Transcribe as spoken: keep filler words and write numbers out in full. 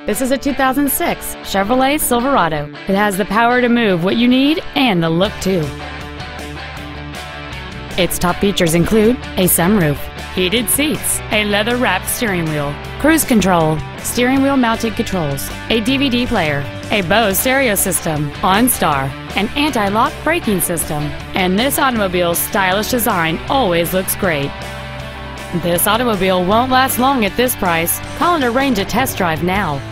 This is a two thousand six Chevrolet Silverado. It has the power to move what you need and the look too. Its top features include a sunroof, heated seats, a leather-wrapped steering wheel, cruise control, steering wheel mounted controls, a D V D player, a Bose stereo system, OnStar, an anti-lock braking system, and this automobile's stylish design always looks great. This automobile won't last long at this price. Call and arrange a test drive now.